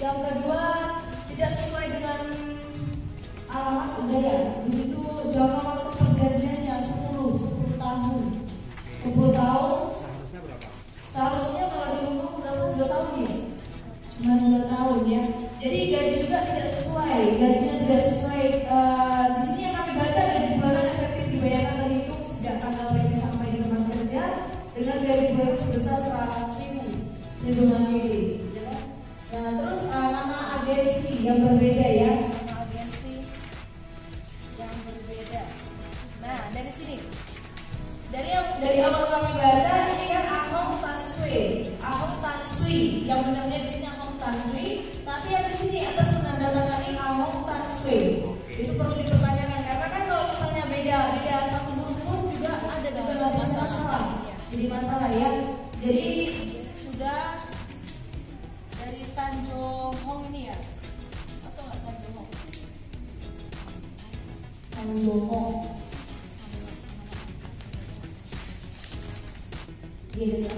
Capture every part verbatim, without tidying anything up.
Yang kedua, tidak sesuai dengan alamat budaya. Di situ jangka waktu perjanjiannya sepuluh tahun. sepuluh tahun. Seharusnya berapa? Seharusnya kalau di hukum berapa? dua tahun ya? Cuma dua tahun ya. Jadi gaji juga tidak sesuai. Gajinya tidak sesuai. Uh, di sini yang kami baca gaji bulanan efektif dibayarkan terhitung sejak tanggal P P sampai di tempat kerja dengan gaji bulanan sebesar seratus ribu. Seribu lebih. Nah, terus uh, nama agensi yang berbeda ya. Nama agensi yang berbeda. Nah, dari sini. Dari yang dari awal kami baca ini kan Ahong Tansui. Ahong Tansui. Yang benarnya di sini Ahong Tansui, tapi yang di sini atas penandatangani Ahong Tansui. Itu perlu dipertanyakan karena kan kalau misalnya beda beda satu huruf juga ada juga masalah. Jadi masalah ya. Jadi sudah dari Tanjung Hong ini ya. Masa nggak Tanjung Hong? Tanjung Hong. Iya.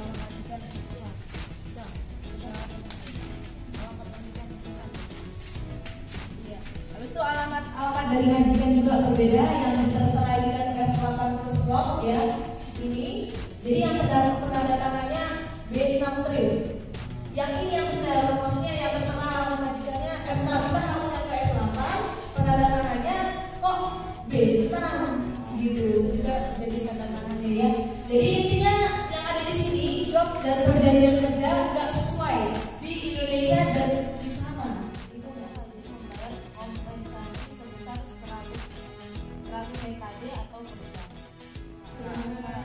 Habis itu alamat alamat dari majikan juga berbeda yang tertera di dalam Penguatan Slot ya. Ini. Jadi yang penandatangannya B enam tril. Yang ini yang benar, maksudnya yang pertama alamat majikannya M enam, kita harusnya ke F delapan, penandatangannya kok B enam gitu. Juga jadi tanda tangannya ya. Jadi intinya yang ada di sini job dan perjanjian kerja nggak sesuai di Indonesia dan di sana. Itu nggak harus membayar kompensasi sebesar seratus T K D atau lebih. Sedangkan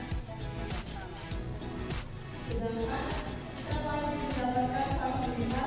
sedangkan kita wajib mendapatkan fasilitas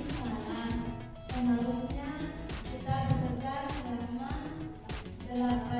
adalah